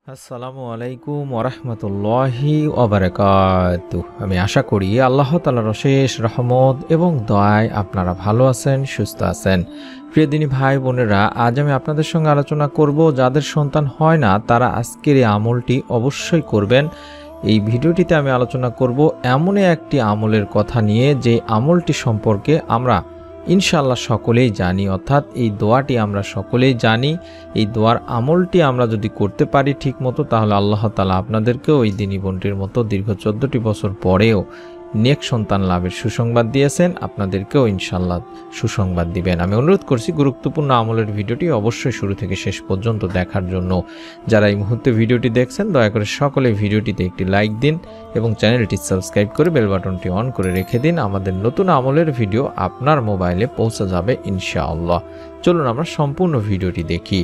আসসালামু আলাইকুম ওরহমতুল্লাহি ওবারাকাতুহু। আমি আশা করি আল্লাহ তাআলার অশেষ রহমত এবং দয়ায় আপনারা ভালো আছেন, সুস্থ আছেন। প্রিয় দিনী ভাই বোনেরা, আজ আমি আপনাদের সঙ্গে আলোচনা করব যাদের সন্তান হয় না তারা আজকের এই আমলটি অবশ্যই করবেন। এই ভিডিওটিতে আমি আলোচনা করব এমন একটি আমলের কথা নিয়ে যে আমলটি সম্পর্কে আমরা ইনশাআল্লাহ সকলেই জানি, অর্থাৎ এই দোয়াটি আমরা সকলেই জানি। এই দোয়ার আমলটি আমরা যদি করতে পারি ঠিক মতো, তাহলে আল্লাহ তাআলা আপনাদেরকেও এই দিনী বোনটির মতো দীর্ঘ 14টি বছর পরেও নেক সন্তান লাভের সুসংবাদ দিয়েছেন, আপনাদেরকেও ইনশাআল্লাহ সুসংবাদ দিবেন। আমি অনুরোধ করছি গুরুত্বপূর্ণ আমলের ভিডিওটি অবশ্যই শুরু থেকে শেষ পর্যন্ত দেখার জন্য। যারা এই মুহূর্তে ভিডিওটি দেখছেন দয়া করে সকলে ভিডিওটিতে একটি লাইক দিন এবং চ্যানেলটি সাবস্ক্রাইব করে বেল বাটনটি অন করে রেখে দিন। আমাদের নতুন আমলের ভিডিও আপনার মোবাইলে পৌঁছে যাবে ইনশাআল্লাহ। চলুন আমরা সম্পূর্ণ ভিডিওটি দেখি।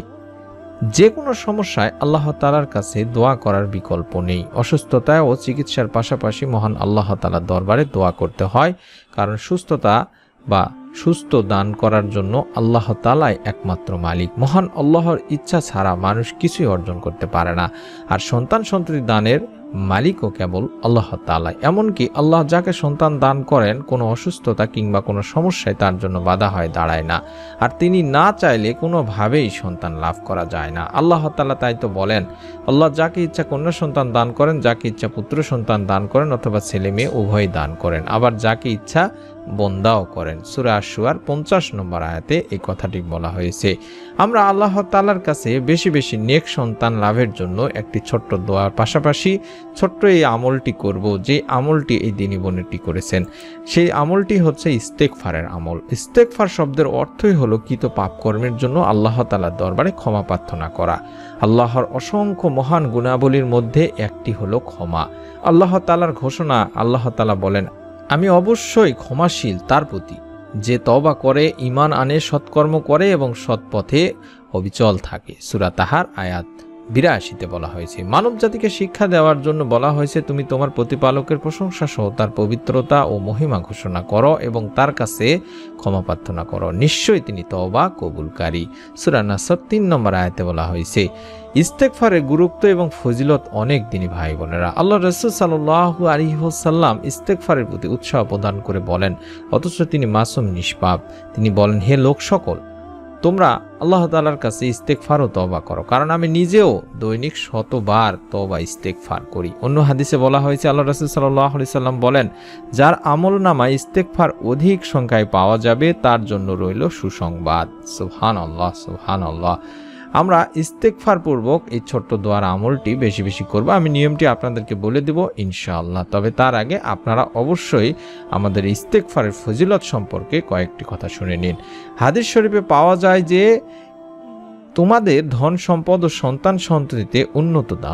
যে কোনো সমস্যায় আল্লাহ তাআলার কাছে দোয়া করার বিকল্প নেই। অসুস্থতায় ও চিকিৎসার পাশাপাশি মহান আল্লাহ তাআলার দরবারে দোয়া করতে হয়, কারণ সুস্থতা বা সুস্থ দান করার জন্য আল্লাহ তাআলাই একমাত্র মালিক। মহান আল্লাহর ইচ্ছা ছাড়া মানুষ কিছুই অর্জন করতে পারে না। আর সন্তান সন্ততি দানের মালিকও কেবল আল্লাহ তাআলা। এমনকি আল্লাহ যাকে সন্তান দান করেন কোনো অসুস্থতা কিংবা কোনো সমস্যায় তার জন্য বাধা হয়ে দাঁড়ায় না। আর তিনি না চাইলে কোনোভাবেই সন্তান লাভ করা যায় না। আল্লাহ তাআলা তাই তো বলেন, আল্লাহ যাকে ইচ্ছা কন্যা সন্তান দান করেন, যাকে ইচ্ছা পুত্র সন্তান দান করেন অথবা ছেলে মেয়ে উভয় দান করেন, আবার যাকে ইচ্ছা বন্দাও করেন। সূরা আশ-শুআরা 50 নম্বর আয়াতে এই কথাটি বলা হয়েছে। আমরা আল্লাহ তাআলার কাছে বেশি বেশি নেক সন্তান লাভের জন্য একটি ছোট্ট দোয়ার পাশাপাশি ছোট্ট এই আমলটি করব, যে আমলটি এই দিনী বোনেরটি করেছেন। সেই আমলটি হচ্ছে ইস্তেগফারের আমল। ইস্তেগফার শব্দের অর্থই হলো কৃত পাপ কর্মের জন্য আল্লাহ তাআলার দরবারে ক্ষমা প্রার্থনা করা। আল্লাহর অসংখ্য মহান গুণাবলীর মধ্যে একটি হলো ক্ষমা। আল্লাহ তাআলার ঘোষণা, আল্লাহ তাআলা বলেন, আমি অবশ্যই ক্ষমাশীল তার প্রতি যে তওবা করে, ঈমান আনে, সৎকর্ম করে এবং সৎ পথে অবিচল থাকে। সূরা তাহার আয়াত 82-তে বলা হয়েছে। মানব জাতিকে শিক্ষা দেওয়ার জন্য বলা হয়েছে, তুমি তোমার প্রতিপালকের প্রশংসা সহ তার পবিত্রতা ও মহিমা ঘোষণা করো এবং তার কাছে ক্ষমা প্রার্থনা করো, নিশ্চয়ই তিনি তওবা কবুলকারী। সূরা নাসর 3 নম্বর আয়াতে বলা হয়েছে। ইস্তেগফারের গুরুত্ব এবং ফজিলত অনেক দিনী ভাই বোনেরা। আল্লাহ রাসূল সাল্লাল্লাহু আলাইহি ওয়াসাল্লাম ইস্তেগফারের প্রতি উৎসাহ প্রদান করে বলেন, অথচ তিনি মাসুম নিষ্পাপ। তিনি বলেন, হে লোক সকল, তোমরা আল্লাহ তাআলার কাছে ইস্তেগফার ও তওবা করো, কারণ আমি নিজেও দৈনিক 100 বার তওবা ইস্তেগফার করি। অন্য হাদিসে বলা হয়েছে, আল্লাহ রাসূল সাল্লাল্লাহু আলাইহি সাল্লাম বলেন, যার আমলনামায় ইস্তেগফার অধিক সংখ্যায় পাওয়া যাবে তার জন্য রইল সুসংবাদ। সুবহানাল্লাহ, সুবহানাল্লাহ। আমরা ইস্তেগফার পূর্বক এই ছোট্ট দোয়ার আমলটি বেশি বেশি করব। আমি নিয়মটি আপনাদেরকে বলে দেব ইনশাআল্লাহ। তবে তার আগে আপনারা অবশ্যই আমাদের ইস্তেগফারের ফজিলত সম্পর্কে কয়েকটি কথা শুনে নিন। হাদিস শরীফে পাওয়া যায় যে তোমাদের ধন সম্পদ ও সন্তান সন্ততিতে উন্নতি দান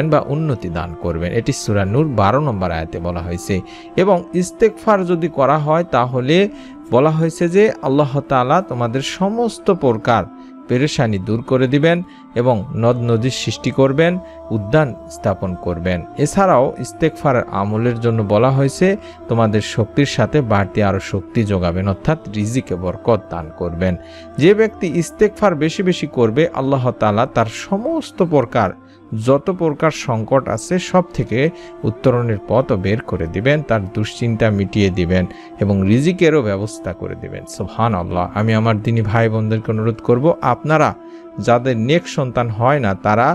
করবেন। এটি সূরা নূর 12 নম্বর আয়াতে বলা হয়েছে। এবং ইস্তেগফার যদি করা হয় তাহলে বলা হয়েছে যে আল্লাহ তাআলা তোমাদের সমস্ত প্রকার পেরেশানি দূর করে দিবেন এবং নদ নদীর সৃষ্টি করবেন, উদ্যান স্থাপন করবেন। এছাড়াও ইস্তেগফারের আমলের জন্য বলা হয়েছে তোমাদের শক্তির সাথে বাড়তি আরো শক্তি যোগাবেন, অর্থাৎ রিজিকে বরকত দান করবেন। যে ব্যক্তি ইস্তেগফার বেশি বেশি করবে আল্লাহ তাআলা তার সমস্ত প্রকার যত প্রকার সংকট আছে সব থেকে উত্তরণের পথও বের করে দিবেন, তার দুশ্চিন্তা মিটিয়ে দিবেন এবং রিজিকেরও ব্যবস্থা করে দিবেন। সুবহানাল্লাহ। আমি আমার দিনী ভাই বোনদেরকে অনুরোধ করব, আপনারা যাদের নেক সন্তান হয় না তারা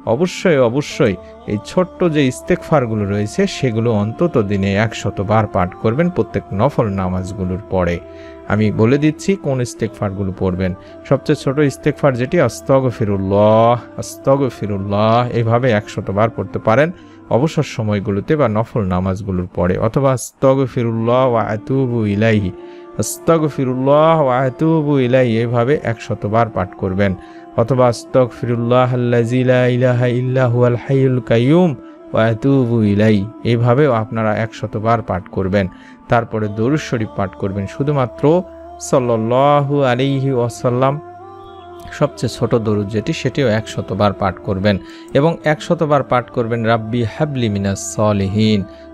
অবশ্যই এই ছোট্ট যে ইস্তেগফারগুলো রয়েছে সেগুলো অন্তত দিনে 100 বার পাঠ করবেন প্রত্যেক নফল নামাজগুলোর পরে। আমি বলে দিচ্ছি কোন ইস্তেগফারগুলো পড়বেন। সবচেয়ে ছোট ইস্তেগফার যেটি আস্তাগফিরুল্লাহ, এইভাবে 100 বার পড়তে পারেন অবসর সময়গুলোতে বা নফল নামাজগুলোর পরে, অথবা আস্তাগফিরুল্লাহ ওয়া আতুবু ইলাইহি, আস্তাগফিরুল্লাহ ওয়া আতুবু ইলাইহি, এইভাবে 100 বার পাঠ করবেন। অথবা আস্তাগফিরুল্লাহ আল্লাযী লা ইলাহা ইল্লা হুয়াল হাইয়ুল কাইয়্যুম ওয়া আতুবু ইলাইহি, এইভাবেও আপনারা 100 বার পাঠ করবেন। তারপরে দরুদ শরীফ পাঠ করবেন, শুধুমাত্র সাল্লাল্লাহু আলাইহি ওয়াসাল্লাম সবচেয়ে ছোট দরুদ যেটি সেটিও 100 বার পাঠ করবেন। এবং 100 বার পাঠ করবেন রাব্বি হাবলি মিনাস সলিহিন,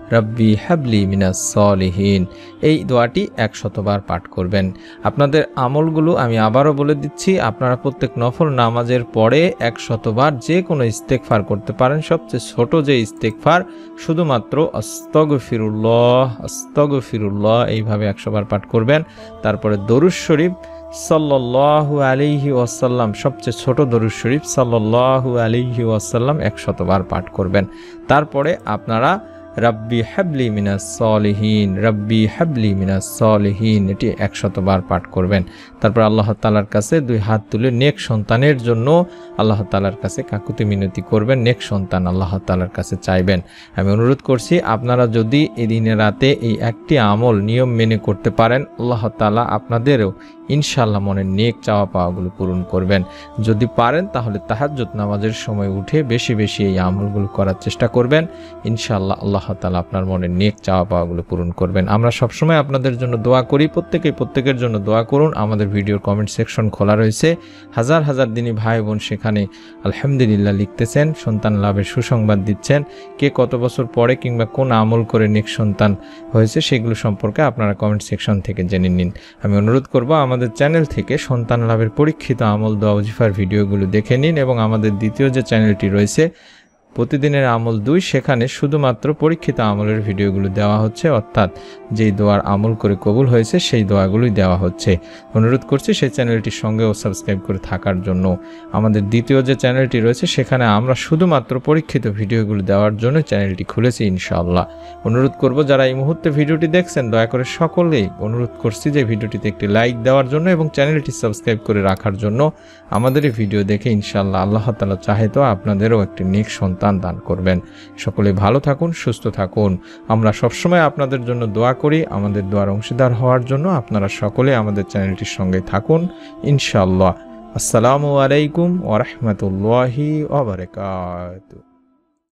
রব্বি হাবলি মিনাস সলিহিন। এই দোয়াটি 100 বার পাঠ করবেন। আপনাদের আমলগুলো আমি আবারও বলে দিচ্ছি, আপনারা প্রত্যেক নফল নামাজের পরে 100 বার যে কোনো ইস্তেগফার করতে পারেন। সবচেয়ে ছোট যে ইস্তেগফার, শুধুমাত্র আস্তাগফিরুল্লাহ আস্তাগফিরুল্লাহ এইভাবে 100 বার পাঠ করবেন। তারপরে দরুদ শরীফ সাল্লাল্লাহু আলাইহি ওয়াসাল্লাম, সবচেয়ে ছোট দরুদ শরীফ সাল্লাল্লাহু আলাইহি ওয়াসাল্লাম 100 বার পাঠ করবেন। তারপরে আপনারা রব্বি হাবলি মিনাস সলিহিন রব্বি হাবলি মিনাস সলিহিন এটি 100 বার পাঠ করবেন। তারপর আল্লাহ তাআলার কাছে 2 হাত তুলে নেক সন্তানের জন্য আল্লাহ তাআলার কাছে কাকুতি মিনতি করবেন, নেক সন্তান আল্লাহ তাআলার কাছে চাইবেন। আমি অনুরোধ করছি, আপনারা যদি এই দিনে রাতে এই একটি আমল নিয়ম মেনে করতে পারেন, আল্লাহ তাআলা আপনাদেরও ইনশাআল্লাহ মনের নেক চাওয়া পাওয়াগুলো পূরণ করবেন। যদি পারেন তাহলে তাহাজ্জুদ নামাজের সময় উঠে বেশি বেশি এই আমলগুলো করার চেষ্টা করবেন। ইনশাআল্লাহ আল্লাহ তাআলা আপনার মনের নেক চাওয়া পাওয়াগুলো পূরণ করবেন। আমরা সবসময় আপনাদের জন্য দোয়া করি, প্রত্যেকের জন্য দোয়া করুন। আমাদের ভিডিওর কমেন্ট সেকশন খোলা রয়েছে, হাজার হাজার দিনী ভাই বোন সেখানে আলহামদুলিল্লাহ লিখতেছেন, সন্তান লাভের সুসংবাদ দিচ্ছেন। কে কত বছর পরে কিংবা কোন আমল করে নেক সন্তান হয়েছে সেগুলো সম্পর্কে আপনারা কমেন্ট সেকশন থেকে জেনে নিন। আমি অনুরোধ করব, আমাদের চ্যানেল থেকে সন্তান লাভের পরীক্ষিত আমল দোয়া ওজিফার ভিডিওগুলো দেখে নিন, এবং আমাদের দ্বিতীয় যে চ্যানেলটি রয়েছে প্রতিদিনের আমল 2, সেখানে শুধুমাত্র পরীক্ষিত আমলের ভিডিওগুলো দেওয়া হচ্ছে, অর্থাৎ যেই দোয়ার আমল করে কবুল হয়েছে সেই দোয়াগুলোই দেওয়া হচ্ছে। অনুরোধ করছি সেই চ্যানেলটির সঙ্গেও সাবস্ক্রাইব করে থাকার জন্য। আমাদের দ্বিতীয় যে চ্যানেলটি রয়েছে সেখানে আমরা শুধুমাত্র পরীক্ষিত ভিডিওগুলো দেওয়ার জন্য চ্যানেলটি খুলেছি ইনশাআল্লাহ। অনুরোধ করব, যারা এই মুহূর্তে ভিডিওটি দেখছেন দয়া করে সকলেই অনুরোধ করছি যে ভিডিওটিতে একটি লাইক দেওয়ার জন্য এবং চ্যানেলটি সাবস্ক্রাইব করে রাখার জন্য। আমাদের এই ভিডিও দেখে ইনশাআল্লাহ আল্লাহ তাআলা চাহে তো আপনাদেরও একটি নেক সন্তান দান করবেন। সকলে ভালো থাকুন, সুস্থ থাকুন। আমরা সবসময় আপনাদের জন্য দোয়া করি। আমাদের দোয়ার অংশীদার হওয়ার জন্য আপনারা সকলে আমাদের চ্যানেলটির সঙ্গে থাকুন ইনশাআল্লাহ। আসসালামু আলাইকুম ওয়া রাহমাতুল্লাহি ওয়া বারাকাতুহু।